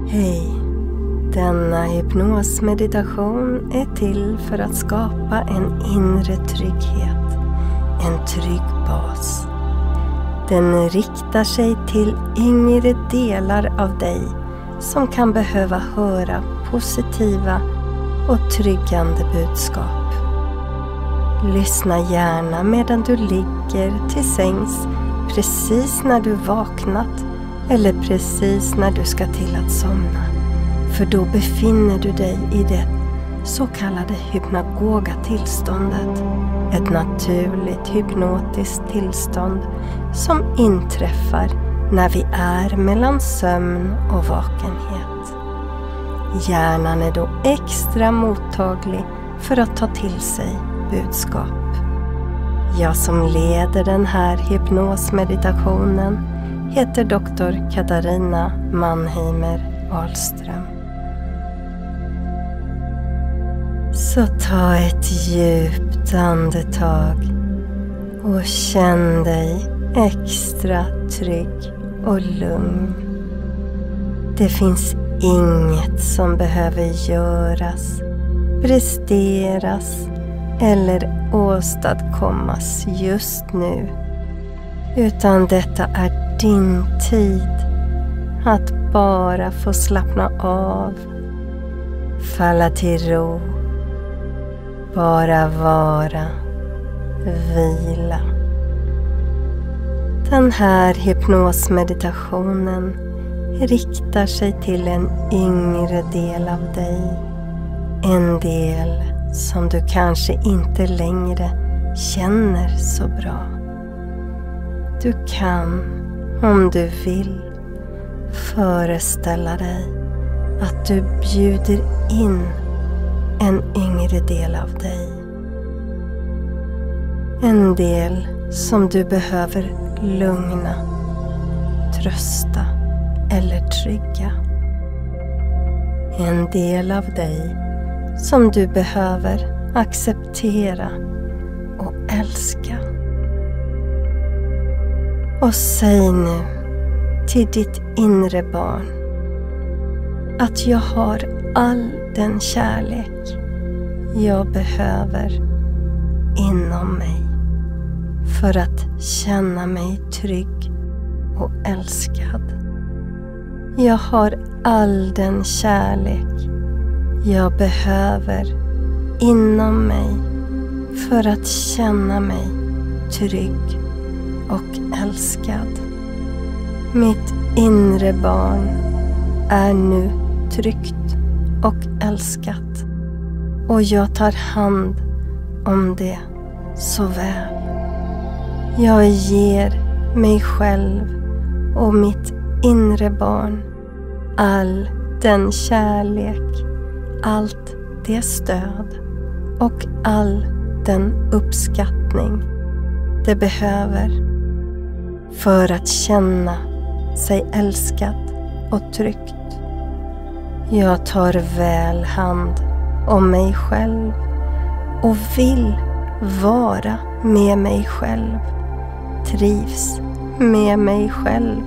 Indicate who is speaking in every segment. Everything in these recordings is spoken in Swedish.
Speaker 1: Hej! Denna hypnosmeditation är till för att skapa en inre trygghet, en trygg bas. Den riktar sig till yngre delar av dig som kan behöva höra positiva och tryggande budskap. Lyssna gärna medan du ligger till sängs, precis när du vaknat eller precis när du ska till att somna. För då befinner du dig i det så kallade hypnagoga tillståndet. Ett naturligt hypnotiskt tillstånd som inträffar när vi är mellan sömn och vakenhet. Hjärnan är då extra mottaglig för att ta till sig budskap. Jag som leder den här hypnosmeditationen heter Dr. Katarina Mannheimer Ahlström. Så ta ett djupt andetag och känn dig extra trygg och lugn. Det finns inget som behöver göras, presteras eller åstadkommas just nu. Utan detta är din tid att bara få slappna av, falla till ro, bara vara, vila. Den här hypnosmeditationen riktar sig till en yngre del av dig. En del som du kanske inte längre känner så bra. Du kan, om du vill, föreställa dig att du bjuder in en yngre del av dig. En del som du behöver lugna, trösta eller trygga. En del av dig som du behöver acceptera och älska. Och säg nu till ditt inre barn att jag har all den kärlek jag behöver inom mig för att känna mig trygg och älskad. Jag har all den kärlek jag behöver inom mig för att känna mig trygg och älskad. Mitt inre barn är nu tryggt och älskat och jag tar hand om det så väl. Jag ger mig själv och mitt inre barn all den kärlek, allt det stöd och all den uppskattning det behöver för att känna sig älskat och tryggt. Jag tar väl hand om mig själv och vill vara med mig själv, trivs med mig själv.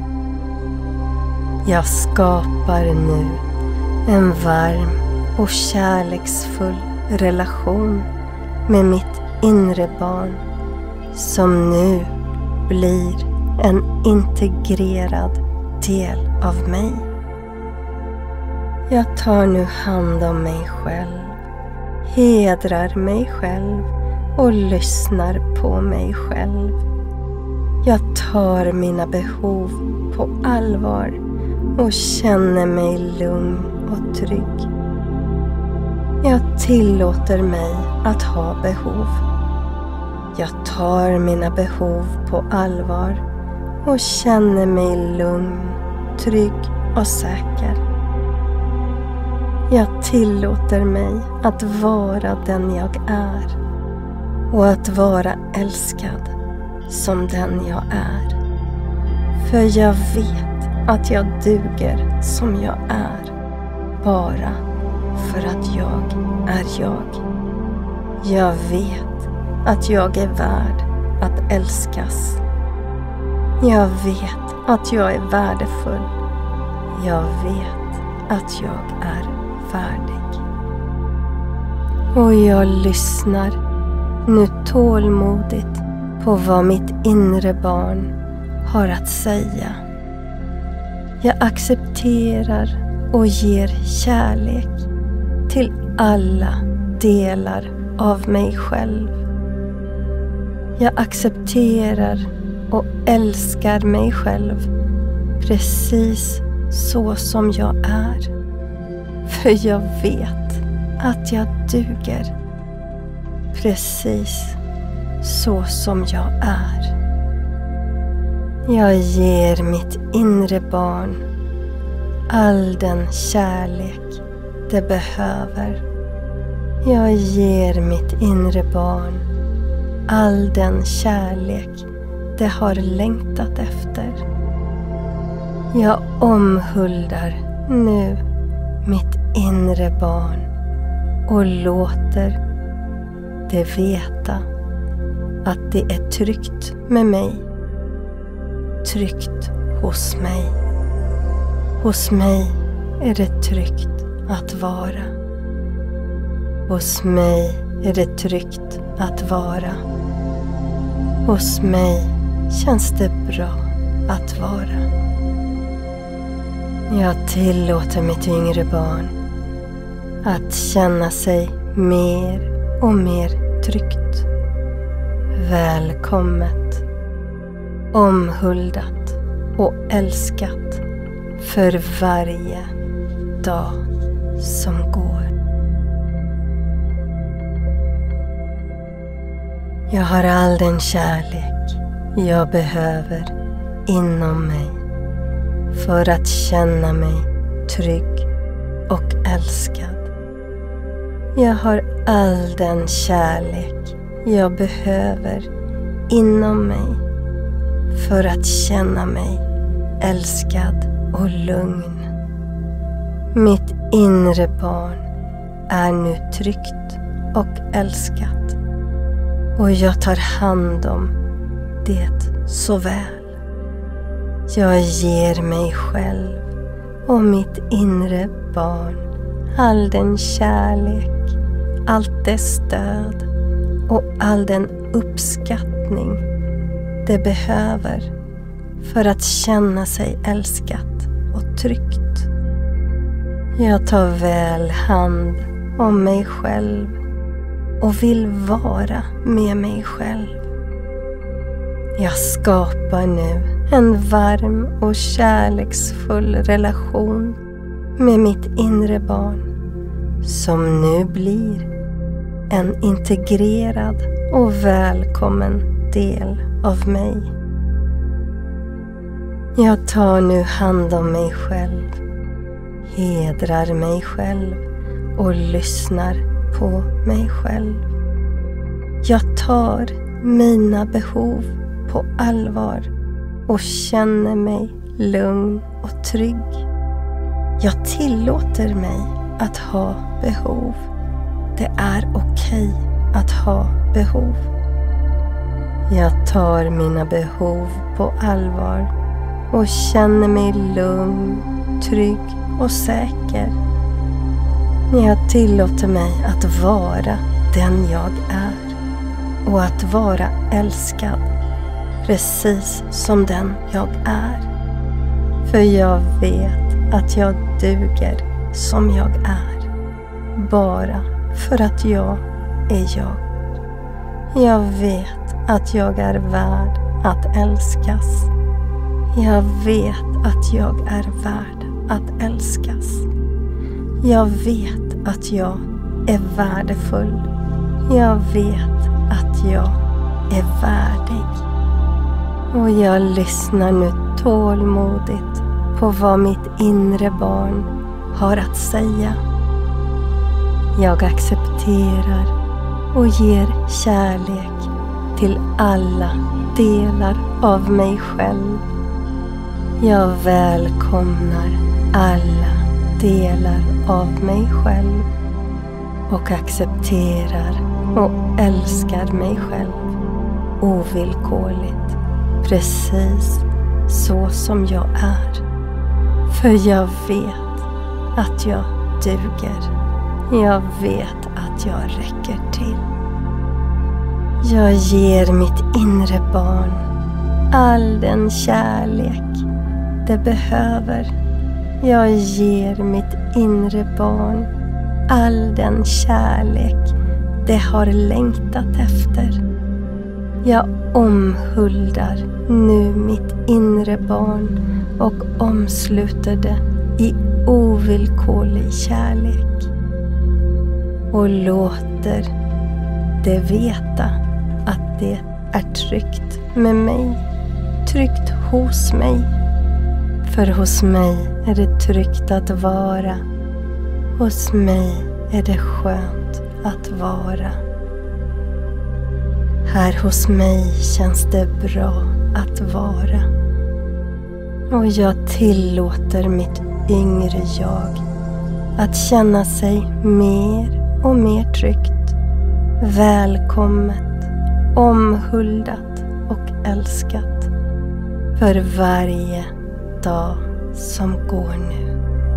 Speaker 1: Jag skapar nu en varm och kärleksfull relation med mitt inre barn som nu blir en integrerad del av mig. Jag tar nu hand om mig själv, hedrar mig själv och lyssnar på mig själv. Jag tar mina behov på allvar och känner mig lugn och trygg. Jag tillåter mig att ha behov. Jag tar mina behov på allvar och känner mig lugn, trygg och säker. Jag tillåter mig att vara den jag är och att vara älskad som den jag är. För jag vet att jag duger som jag är bara för att jag är jag. Jag vet att jag är värd att älskas. Jag vet att jag är värdefull. Jag vet att jag är färdig. Och jag lyssnar nu tålmodigt på vad mitt inre barn har att säga. Jag accepterar och ger kärlek till alla delar av mig själv. Jag accepterar och älskar mig själv precis så som jag är. För jag vet att jag duger precis så som jag är. Jag ger mitt inre barn all den kärlek det behöver. Jag ger mitt inre barn all den kärlek det har längtat efter. Jag omhuldar nu mitt inre barn och låter det veta att det är tryggt med mig. Tryggt hos mig. Hos mig är det tryggt att vara. Hos mig är det tryggt att vara. Hos mig känns det bra att vara. Jag tillåter mitt yngre barn att känna sig mer och mer tryggt. Välkommet, omhuldat och älskat för varje dag som går. Jag har all den kärlek jag behöver inom mig för att känna mig trygg och älskad. Jag har all den kärlek jag behöver inom mig för att känna mig älskad och lugn. Mitt inre barn är nu tryggt och älskat. Och jag tar hand om det så väl. Jag ger mig själv och mitt inre barn all den kärlek, allt det stöd och all den uppskattning det behöver för att känna sig älskat och tryggt. Jag tar väl hand om mig själv och vill vara med mig själv. Jag skapar nu en varm och kärleksfull relation med mitt inre barn som nu blir en integrerad och välkommen del av mig. Jag tar nu hand om mig själv, hedrar mig själv och lyssnar på mig själv. Jag tar mina behov på allvar och känner mig lugn och trygg. Jag tillåter mig att ha behov. Det är okej att ha behov. Jag tar mina behov på allvar och känner mig lugn, trygg och säker. Jag tillåter mig att vara den jag är och att vara älskad precis som den jag är. För jag vet att jag duger som jag är, bara för att jag är jag. Jag vet att jag är värd att älskas. Jag vet att jag är värd att älskas. Jag vet att jag är värdefull. Jag vet att jag är värdig. Och jag lyssnar nu tålmodigt på vad mitt inre barn har att säga. Jag accepterar och ger kärlek till alla delar av mig själv. Jag välkomnar alla delar av mig själv och accepterar och älskar mig själv ovillkorligt, precis så som jag är. För jag vet att jag duger. Jag vet att jag räcker till. Jag ger mitt inre barn all den kärlek det behöver. Jag ger mitt inre barn all den kärlek det har längtat efter. Jag omhuldar nu mitt inre barn och omsluter det i ovillkorlig kärlek. Och låter det veta att det är tryggt med mig, tryggt hos mig. För hos mig är det tryggt att vara. Hos mig är det skönt att vara. Här hos mig känns det bra att vara. Och jag tillåter mitt yngre jag att känna sig mer och mer tryggt, välkommet, omhuldat och älskat för varje dag som går nu.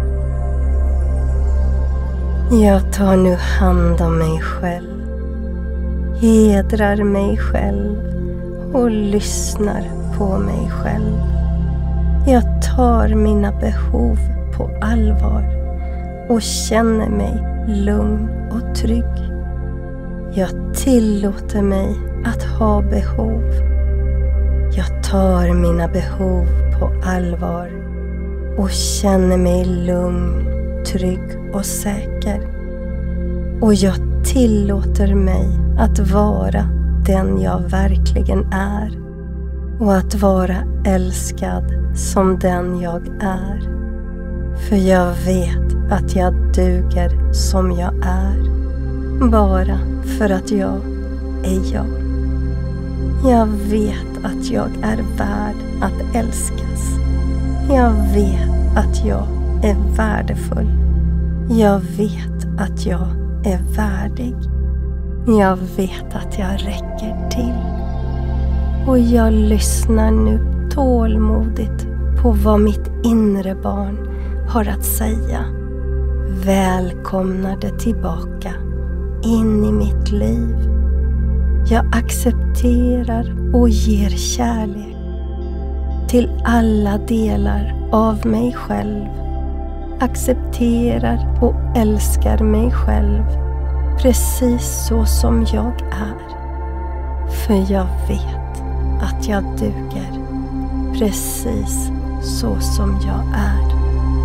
Speaker 1: Jag tar nu hand om mig själv, hedrar mig själv och lyssnar på mig själv. Jag tar mina behov på allvar och känner mig lugn och trygg. Jag tillåter mig att ha behov. Jag tar mina behov på allvar och känner mig lugn, trygg och säker. Och jag tillåter mig att vara den jag verkligen är och att vara älskad som den jag är. För jag vet att jag duger som jag är, bara för att jag är jag. Jag vet att jag är värd att älskas. Jag vet att jag är värdefull. Jag vet att jag är värdig. Jag vet att jag räcker till. Och jag lyssnar nu tålmodigt på vad mitt inre barn har att säga. Välkomnar det tillbaka in i mitt liv. Jag accepterar och ger kärlek till alla delar av mig själv. Accepterar och älskar mig själv precis så som jag är. För jag vet att jag duger precis så som jag är.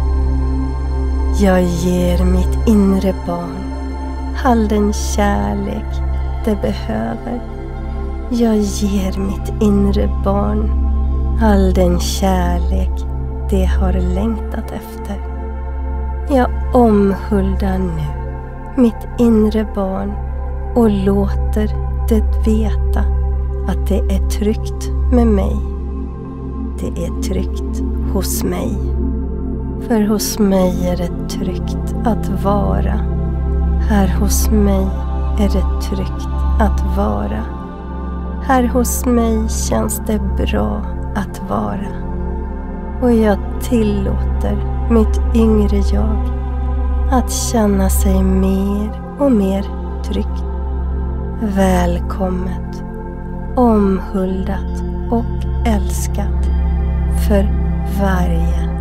Speaker 1: Jag ger mitt inre barn all den kärlek det behöver. Jag ger mitt inre barn all den kärlek det har längtat efter. Jag omhuldar nu mitt inre barn och låter det veta att det är tryggt med mig. Det är tryggt hos mig. För hos mig är det tryggt att vara. Här hos mig är det tryggt att vara. Här hos mig känns det bra att vara. Och jag tillåter mitt yngre jag att känna sig mer och mer tryggt, välkommet, omhuldat och älskat för varje